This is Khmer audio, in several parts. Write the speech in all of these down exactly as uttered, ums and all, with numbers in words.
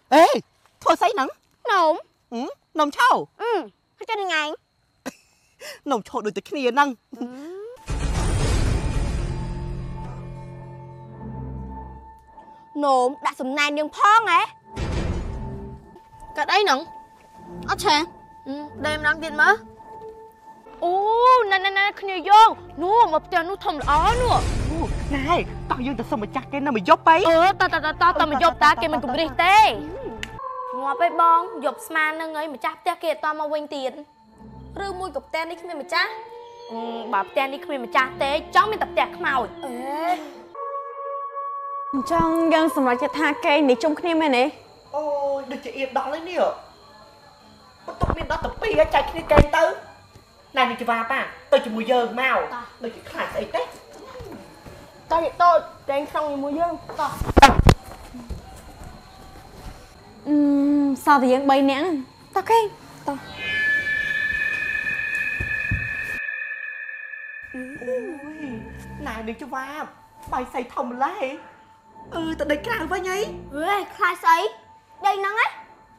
เอ้ยโทรไซนังนมอืมนมเช่าอืมเขาจะยังไงนมโชว์โดยจะเคลียร์นั่งนมđã sầm nàn nhưng phong ấy cái đấy nè ớt chè đem làm tiền mà ô nè nè nè khơi vô nua một tiền nua thầm ó nua này tao dương ta xong mà chắc cái nào mà dốc bay ờ ta ta ta ta ta mà dốc ta kia mình cũng đi tê ngọt bay bong dốc sman nâng ấy mà chắc ta kia to mà quên tiền rư mui cục tên đi khi mà chắc bảo tên đi khi mà chắc tê cháu mình tập tẹt màu trong dân sầm lại tha cây này trong khi này nè ôi đừng chạy yên đó lấy nè tụi mình đó tập pi ở chạy khi cây tới này mình chỉ vào pa tôi chỉ mùi giờ màu tôi chỉ khai ấy tết tao vậy tôi đánh xong mùi giờ tao sao thì dân bay nè tao khen tao này đừng cho vào bay xây thông lại ừ tao đây cái nào vậy nhỉ ơi khai xây đây nắng ấy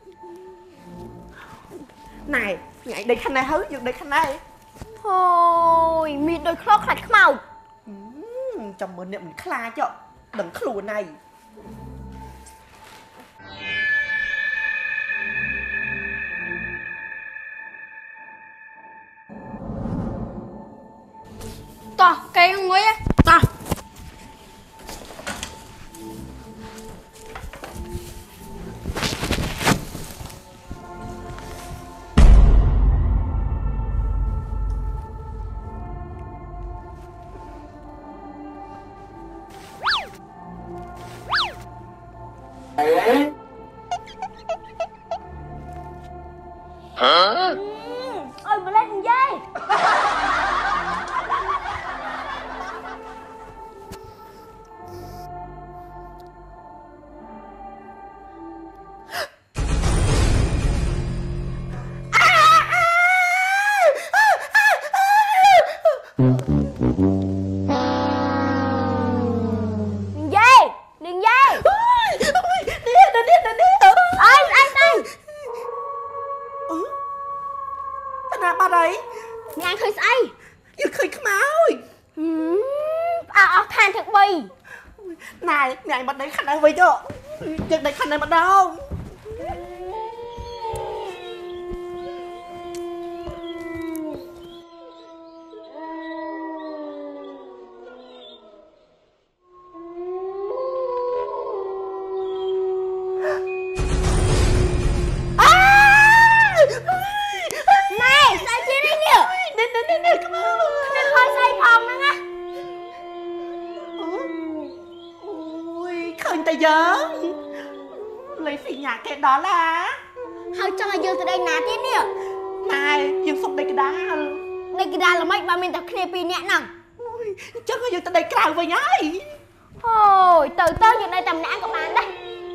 này nhảy đây khăn này hứ dựng đây khăn này thôi mịt đôi khóc khạch màu trong mơ niệm mình kha cho đừng khluồn này to cây không ấy to hả ơi mà lên thằng dây này này bắt đấy khăn này với cho việc đấy khăn này bắt đâu lấy xì nhà cái đó là hơi cho dương từ đây ná tiếp nè này dương sụp đây cái đá đây cái đá là mấy ba mình tập kia pin nhẹ nằng chắc là dương từ đây cào với nhái ôi từ tới giờ đây tầm nã của bạn đây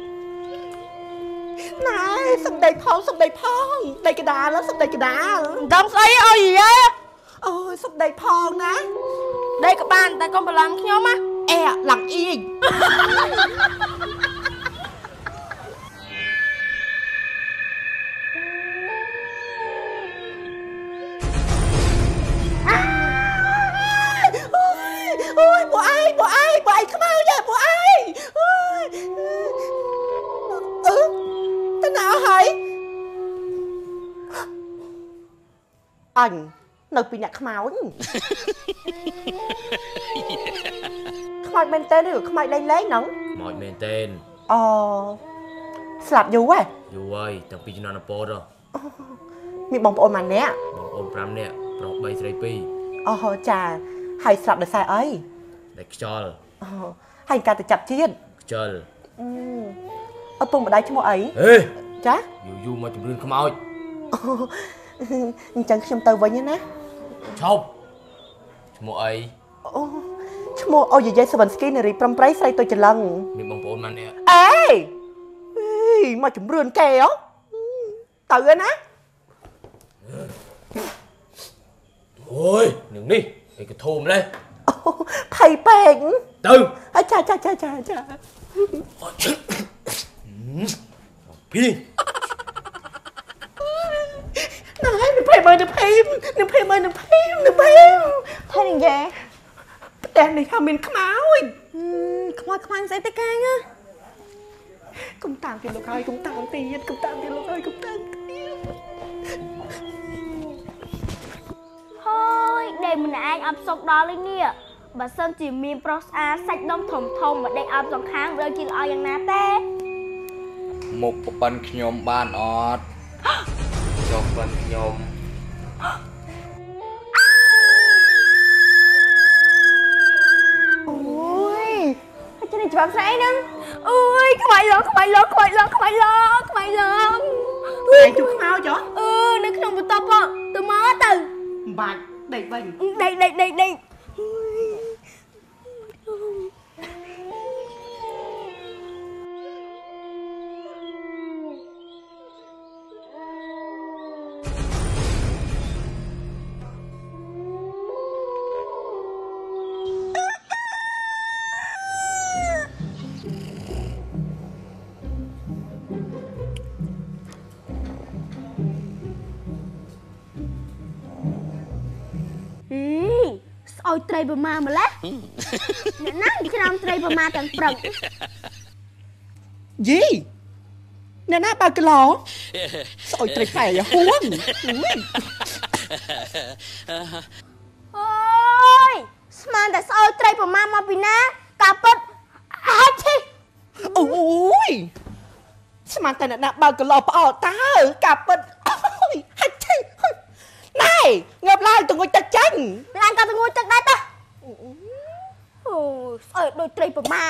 này sụp đây phong sụp đây phong đây cái đá nó sụp đây cái đá đâm xây ơi gì á ôi sụp đây phong nè đây các bạn ta con phải làm nhau má e lặng yên ôi bộ ai bộ ai bộ ai không bao giờ bộ ai ừ thế nào hả anh nơi bị nhặt máu không men tên được không ai lấy lấy nóng mọi men tên ờ sạp dù á dù ơi tao bị nó nộp rồi มีบองโอนมันเนี้ยบองโอนพรำเนี่ยปลอกใบสไลปีอ๋อจ่าให้สลับเดือดทรายเอ้ยเด็กจอลให้การจะจับเชียนจอลเอาปุ่มมาได้ชั่วโมงไอ้เฮ้ยจ้าอยู่อยู่มาจุดเรื่องขโมยจังชั่วโมงเตยไว้เนี่ยนะชอบชั่วโมงไอ้ชั่วโมงเอาอยู่ใจสวรรค์สกีนรีปรำไพรใส่ตัวจะลังมีบองโอนมันเนี่ยเอ้ยมาจุ่มเรือนแกอ๋อเตยนะโอ้ยหนึ่งนี่ไอ้กระทูมเลยไผ่แป้งตื่นจ้าจ้าจ้าจ้าจ้าพ đi ណែនឹងភេមើលនឹងភេនឹងភេមើលនឹងភេនឹងភេ thôi đừng về ផ្ទះនេះថាមានខ្មោចខ្មោចខ្មាំងស្អីទៅកាញ់កុំតាមទៀតលោកហើយកុំតាមទៀតកុំតាមទៀតលោកហើយកុំតាមទៀត thôi để mình ai ấp sọc đó lên nè bà sơn chỉ miền pro a sạch đông thầm thầm mà để ấp dòng kháng rồi chỉ lo yang ná tê một phần nhom ban ọt cho phần nhom ôi cho nên chị bám sáng nữa ôi các bạn lớn các bạn lớn các bạn lớn các bạn lớn các bạn lớn ឯងជួខ្មោចហ៎ ừ nó không bị tao bỏ từ mó từ មិនបាច់ដេកវិញ đây đây đây đây ôi trai bờ ma mà lát nè nát đi cái nam trai bờ ma tận prận យីអ្នកណាបើកឡោស្អុយត្រីខ្លែហួង ôi smanតែស្អុយត្រីបមាមកពីណាកាពិតអាចទេអូយស្មានតែអ្នកណាបើកឡោផ្អើតើកាពិតអូយហាច់ឆៃណែងាប់ឡើងទៅងុយទឹកចាញ់ឡើងក៏ទៅងួយទឹកដែរតើអូស្អុយដូចត្រីបមា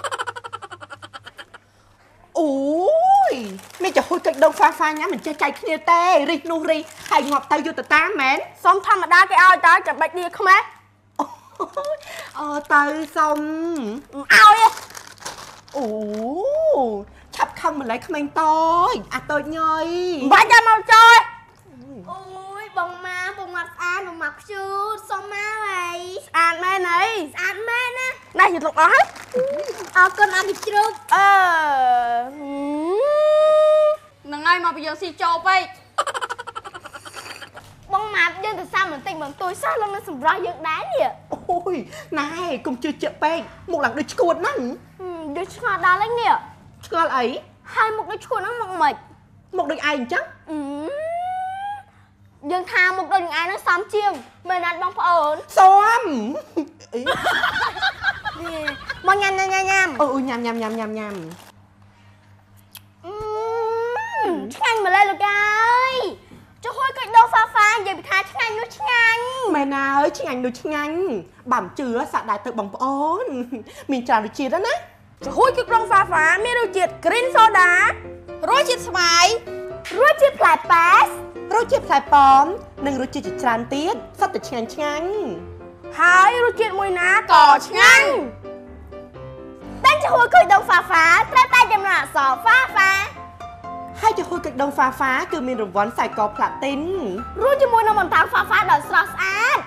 អូយមានចាហួយកិច្ចដងហ្វាហ្វាញ៉ាមិនចេះចែកគ្នាទេរិះនោះរិះហើយងាប់ទៅយុទ្ធតាមមែនសុំធម្មតាគេឲ្យតើចាំបាច់ឌីខ្មែរអូទៅសុំឲ្យអូឆាប់ខឹងម្លេះក្មេងតូចអាតូចញយបាច់ចាំមកចោលអូយបងម៉ាបងម៉ាត់ស្អាតបងម៉ាត់ខ្ជូតសុំមកហើយស្អាតមែនអីស្អាតមែនណាណែយល់អស់ហើយអរគុណអត់ពីជ្រូកអឺនឹងហើយមកពីយកស៊ីចូលពេកបងម៉ាត់យើងទៅសាមបន្តិចបន្ទួយសោះលោកនឹងសម្រាប់យើងដែរនេះអូយណែកុំជឿជាក់ពេកមុខឡើងដូចឈួតហ្នឹងដូចឆ្ងល់ដល់ហើយនេះឆ្ងល់អីហើយមុខដូចឈួតហ្នឹងមកមិនមុខដូចឯងអញ្ចឹងយើងថាមុខដូចនឹងឯងហ្នឹងសំជាងមែនណាត់បងប្អូនសមអីមកញ៉ាំញ៉ាំញ៉ាំអូញ៉ាំញ៉ាំញ៉ាំញ៉ាំញ៉ាំឆ្ងាញ់ម្ល៉េះលោកអើយចុះហួយកិច្ចដោហ្វាហ្វានិយាយពីថាឆ្ងាញ់នោះឆ្ងាញ់មែនណាអើយឆ្ងាញ់ដូចឆ្ងាញ់បើមិនជឿសាក់ដែរទៅបងប្អូនមានច្រើនរសជាតិណាចុះហួយគឺក្រុងហ្វាហ្វាមានរសជាតិ green soda រសជាតិស្វាយរសជាតិផ្លែប៉ាសរសជាតិផ្លែប៉ោមនិងរសជាតិជាច្រើនទៀតសុទ្ធតែឆ្ងាញ់ឆ្ងាញ់ហើយរសជាតិមួយណាក៏ឆ្ងាញ់តែចុះហួយកិច្ចដោហ្វាហ្វាត្រូវតែចំណាក់អក្សរហ្វាហ្វាហើយចំហួយកិច្ចដងហ្វាហ្វាគឺមានរង្វាន់ខ្សែកផ្លាទីនរួមជាមួយនឹងបន្តោងហ្វាហ្វាដ៏ស្រស់ស្អាត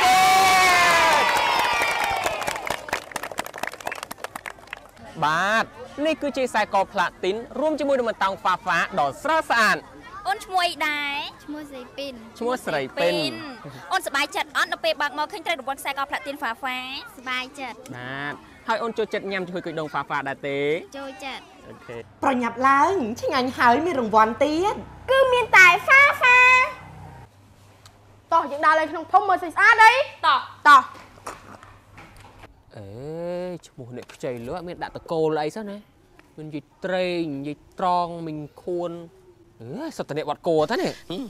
បាទនេះគឺជាខ្សែកផ្លាទីនរួមជាមួយនឹងបន្តោងហ្វាហ្វាដ៏ស្រស់ស្អាតអូនឈ្មោះអីដែរឈ្មោះស្រីពីនឈ្មោះស្រីពីនអូនសប្បាយចិត្តអត់ដល់ពេលបើកមកឃើញត្រូវរង្វាន់ខ្សែកផ្លាទីនហ្វាហ្វាសប្បាយចិត្តបាទហើយអូនចូលចិត្តញ៉ាំជួយគុយដងហ្វាហ្វាដែរទេចូលចិត្តអូខេប្រញាប់ឡើងឆ្ងាញ់ហើយមានរង្វាន់ទៀតគឺមានតែហ្វាហ្វាតោះយើងដើរលេងក្នុងភូមិមើលស្អាតអីតោះតោះអេឈ្មោះអ្នកខ្ចីលក់មានដាក់តកូលអីសោះណាមាននិយាយត្រេងនិយាយត្រង់មីងខួនអឺសុទ្ធតែអ្នកបាត់គោទៅនេះ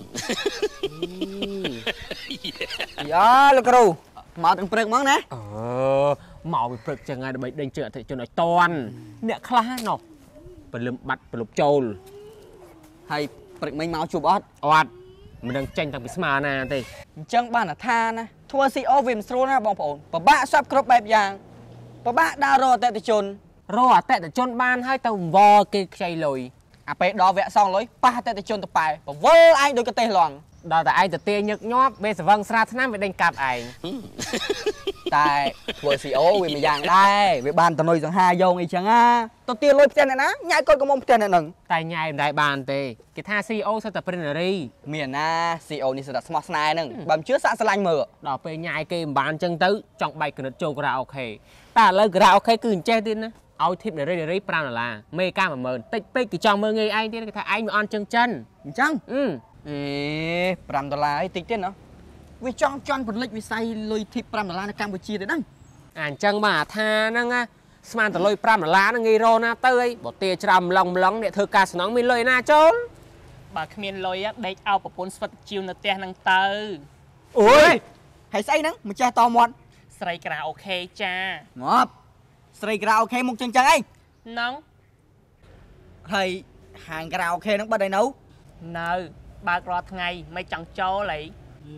យ៉ាលោកគ្រូមកទាំងព្រឹកហ្មងណាអឺមកពីព្រឹកចឹងហើយដើម្បីដេញជើងអតិថិជនឲ្យតន់អ្នកខ្លះណោះពលឹមបាត់ប្រលប់ចូលហើយព្រឹកមិញមកជួបអត់អត់មិនដឹងចាញ់តាំងពីស្មាណាទេអញ្ចឹងបានថាណាធ្វើ ស៊ី អូ វាមិនស្រួលណាបងប្អូនពិបាកស្រាប់គ្រប់បែបយ៉ាងពិបាកដើររកអតិថិជនរកអតិថិជនបានហើយទៅវល់គេខ្ចីលុយអាពេលដល់វគ្គសងលុយប៉ះអតិថិជនទៅប៉ែបវល់ឯងដូចកទេសឡងដល់តែឯងទៅទាញញឹកញាប់ពេលសវឹងស្រាថ្នាំវាដេញកាត់ឯងតែធ្វើស៊ីអូវាមួយយ៉ាងដែរវាបានតនុយសង្ហាយងអីចឹងណាទៅទាលុយផ្ទះអ្នកណាញ៉ាយកូនកំមុំផ្ទះអ្នកហ្នឹងតែញ៉ែមិនដែរបានទេគេថា ซี อี អូ សិតតែព្រិននារីមានណា ស៊ី អូ នេះសិតតែស្មោះស្នេហ៍ហ្នឹងបើមិនជឿសាក់ស្រឡាញ់មើលដល់ពេលញ៉ាយគេមិនបានចឹងទៅចង់បែកកណិតចូលការ៉ាអូខេតែឥឡូវការ៉ាអូខេគឺអញ្ចេះទៀតណាឲ្យធីបនារីនារី5ដុល្លារមេការ10000តិចពេកគេចង់មើលងាយឯងទៀតគេថាឯងមិនអន់ចឹងចិនអញ្ចឹងអឺអេ5ដុល្លារអីតិចទៀតណាវាចង់ជន់ពលិចវិស័យលុយធីប5ដុល្លារនៅកម្ពុជាទៅហ្នឹងអាអញ្ចឹងបាទថាហ្នឹងណាស្មានតលុយ5ដុល្លារហ្នឹងងាយរណាទៅអីបើទាច្រើនម្លងម្លងអ្នកធ្វើការសំណងមានលុយណាចូលបើគ្មានលុយដេកឲ្យប្រពន្ធស្វិតជីវនៅផ្ទះហ្នឹងទៅអូយហើយស្អីហ្នឹងម្ចាស់តមាត់ស្រីក្រៅអូខេចាងាប់ស្រីក្រៅអូខេមុខចឹងចឹងអីហ្នឹងហើយហាងក្រៅអូខេហ្នឹងបាត់ហើយនៅនៅបើករាល់ថ្ងៃមិនចង់ចូលអី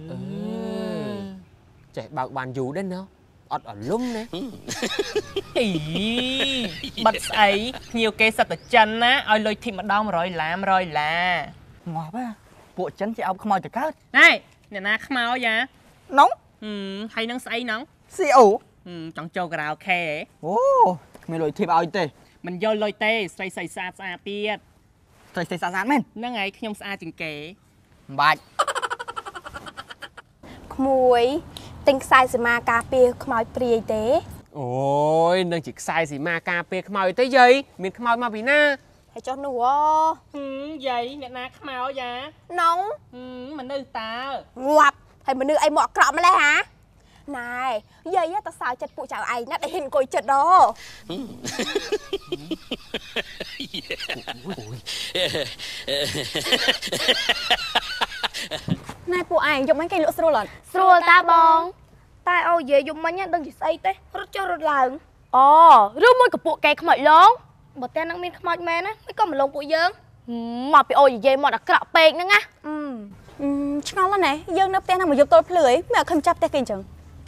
ចេះបើកបានយូរដែរណាអត់អលុំណាអីបាត់ស្អីភ្ញៀវគេសិតតែចិនណាឲ្យលុយធីបម្ដង100ដុល្លារ100ដុល្លារងាប់ហ៎ពួកចិនជាអោបខ្មោចទៅកើតណែអ្នកណាខ្មោចយ៉ានោះហឹមហើយនឹងស្អីហ្នឹងស៊ីអូហឹមចង់ចូលការ៉ាអូខេហ៎អូគ្មានលុយធីបឲ្យទេមិនយកលុយទេស្រីស្រីស្អាតស្អាតទៀតស្រីស្រីស្អាតមែនហ្នឹងហើយខ្ញុំស្អាតជាងគេមិនបាច់ក្មួយទិញខ្សែសីមាការពារខ្មោចព្រាយទេអូយនឹងជាខ្សែសីមាការពារខ្មោចទេយាយមានខ្មោចមកពីណាហើយចុះនោះអូហឹមយាយអ្នកណាខ្មោចយ៉ានងហឹមមនុស្សតើងាប់ហើយមនុស្សអីមកក្រក់ម្លេះហាណែយាយតើសើចិត្តពួកចៅឯងណាដែលហ៊ានអង្គុយចិត្តដោណែពួកឯងយកមិនគេលក់ស្រួលអត់ស្រួលតាបងតែអូយាយយំមិញដឹងជាស្អីទេរត់ចុះរត់ឡើងអូឬមួយកពួកកែខ្មោចឡងបើតែនឹងមានខ្មោចមែនណាមិនក៏មកឡងពួកយើងមកពីអូយាយមកអាក្រក់ពេកហ្នឹងណាអឺឆ្ងល់ណាស់យើងនៅផ្ទះហ្នឹងមកយកទល់ភ្លឺអីមិនអត់ខំចាប់ផ្ទះគេអញ្ចឹង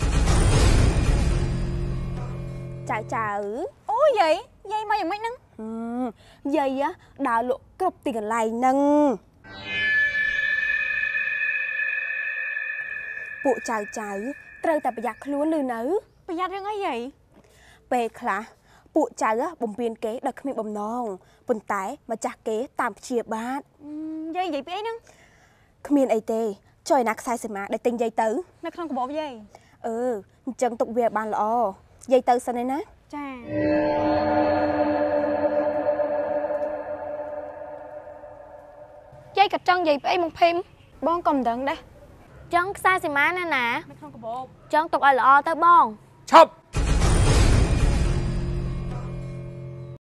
ចៅចៅអូយាយយាយមកយ៉ាងម៉េចហ្នឹងយាយដើរលក់គ្រប់ទីកន្លែងហ្នឹងពួកចៅចៅត្រូវតែប្រយ័ត្នខ្លួនលឺនៅប្រយ័ត្នរឿងអីយាយពេលខ្លះពួកចៅបំពេញគេដោយគ្មានបំណងប៉ុន្តែម្ចាស់គេតាមព្យាបាទយាយនិយាយពីអីហ្នឹងគ្មានអីទេចុយណាខ្សែសីមាដែលទិញយាយទៅនៅក្នុងកាបូបយាយអឺអញ្ចឹងទុកវាបានល្អយាយទៅសិនឯណាចាយាយក៏ចង់និយាយពីអីមកភីមបងក៏មិនដឹងដែរចង់ខ្សែសីមាណាណានៅក្នុងកាបូបចង់ទុកឲ្យល្អទៅបងឈប់